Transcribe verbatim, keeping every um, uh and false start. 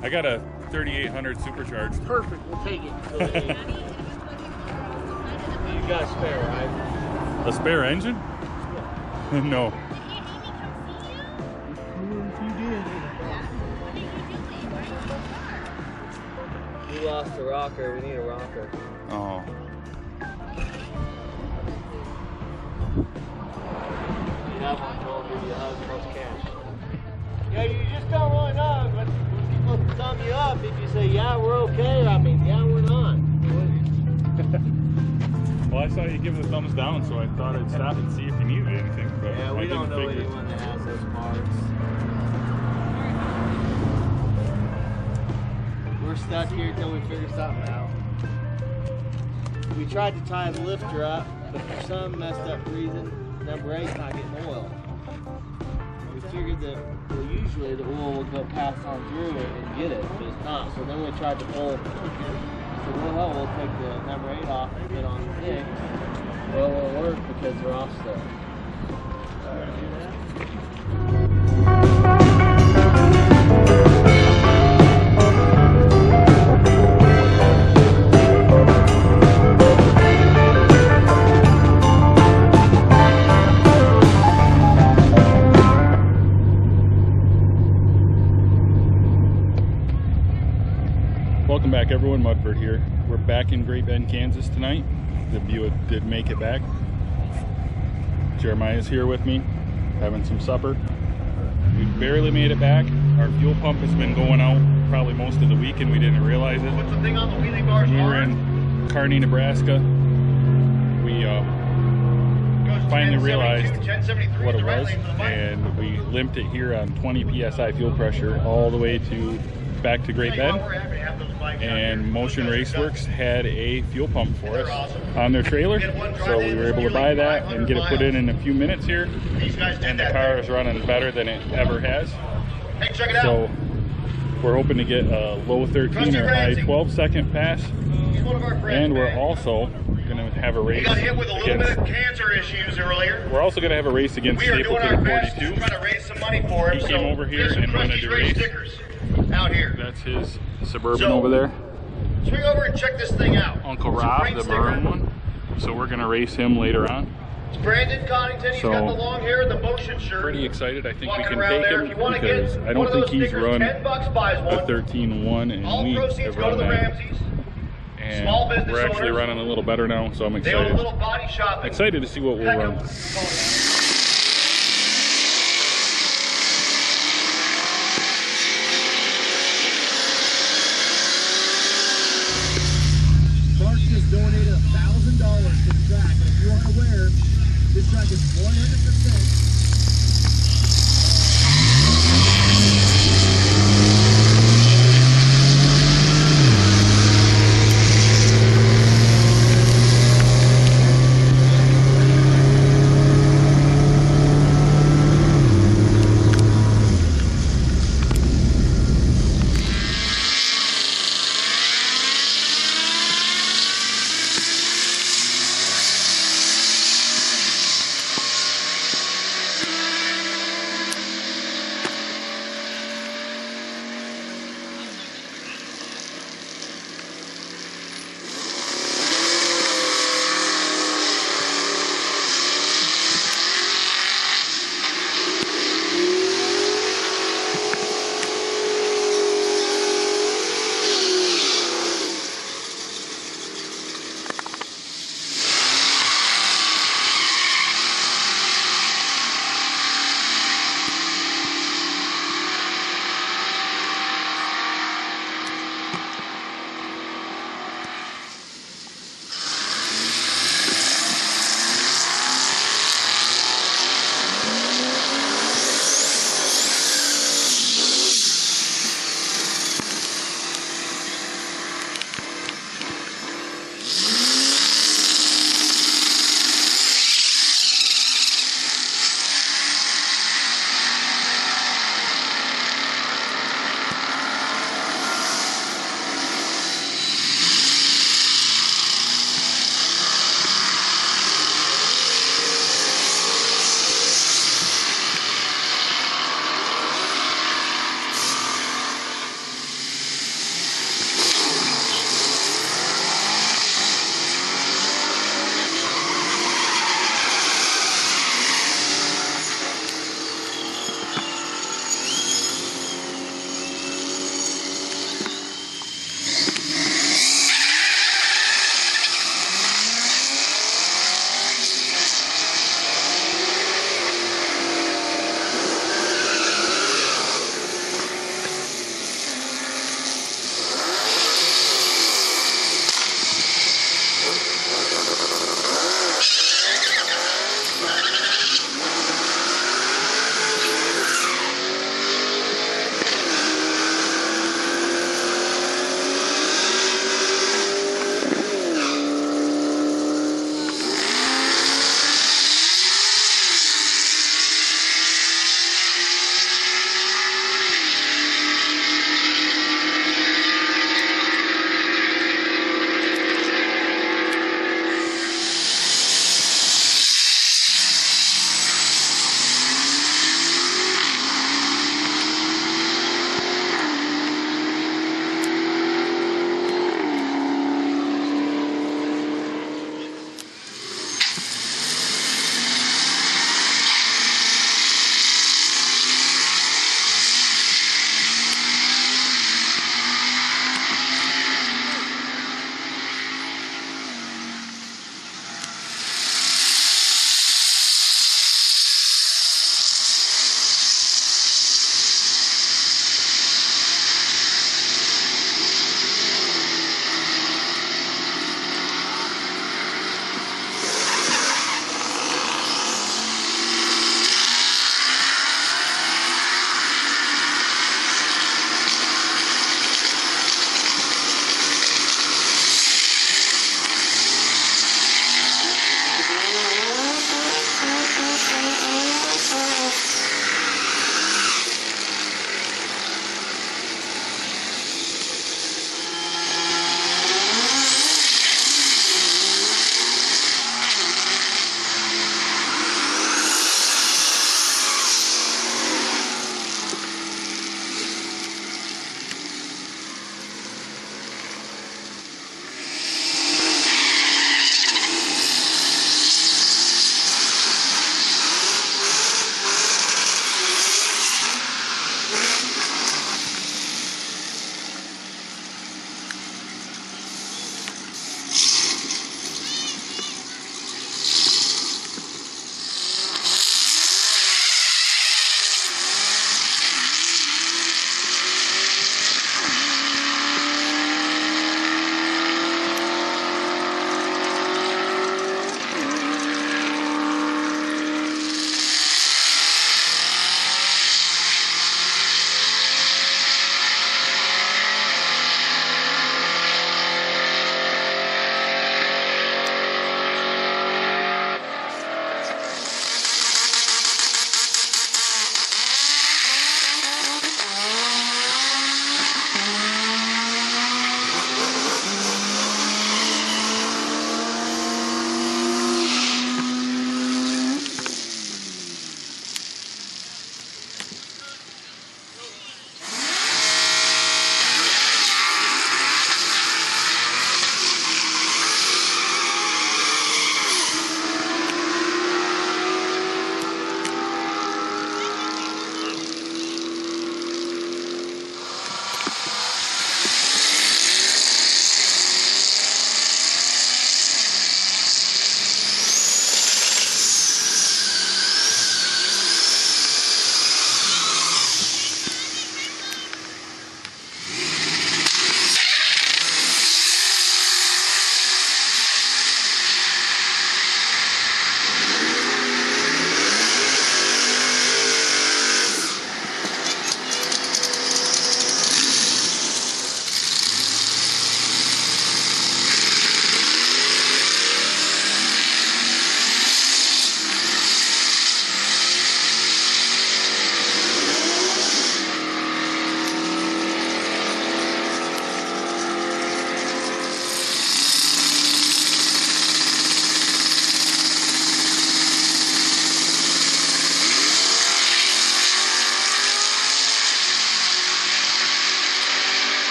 I got a thirty-eight hundred supercharged. Perfect, we'll take it. So you got a spare, right? A spare engine? No. You lost a rocker, we need a rocker. Oh. You have one, Joel, give you a hug, most cash. Yeah, you just don't really know, but people thumb you up if you say, yeah, we're okay, I mean, yeah, we're not. Well, I saw you give the thumbs down, so I thought I'd stop and see if you needed anything. But yeah, we I don't know figure. anyone that has those parts. We're stuck here until we figure something out. We tried to tie the lifter up, but for some messed up reason, number eight's not getting oil. We figured that, well, usually the oil will go pass on through it and get it, but it's not. So then we tried to pull. So well, hell, we'll take the number eight off and get on six. Well, it won't work because they're off stuff. Welcome back, everyone. Mudford here. We're back in Great Bend, Kansas tonight. The Buick did make it back. Jeremiah's here with me, having some supper. We barely made it back. Our fuel pump has been going out probably most of the week, and we didn't realize it. What's the thing on the wheelie bars? We were in Kearney, Nebraska. We uh, finally realized what it was, and we limped it here on twenty P S I fuel pressure all the way to back to Great Bend. And Motion Raceworks had a fuel pump for us on their trailer, so we were able to buy that and get it put in in a few minutes here, and the car is running better than it ever has. So we're hoping to get a low thirteen or high twelve second pass, and we're also going to have a race against, cancer issues earlier. we're also going to have a race against Stapleton forty-two. Trying to raise some money for him. He came over here and wanted to race. Out here. That's his Suburban So, over there. Swing over and check this thing out. Uncle It's a Rob, great the sticker. maroon one. So we're gonna race him later on. It's Brandon Connington. He's So, got the long hair and the motion shirt. Pretty excited. I think we Walking can around take there. him If you want to because get I don't one of think those he's stickers, run ten bucks buys a one. thirteen one, and All we proceeds have go to run the that. Ramseys. And Small business we're actually owners. running a little better now, so I'm They own a excited. little body shop. Excited to see what we'll run. Mark just donated a thousand dollars to the track, and if you aren't aware, this track is one hundred percent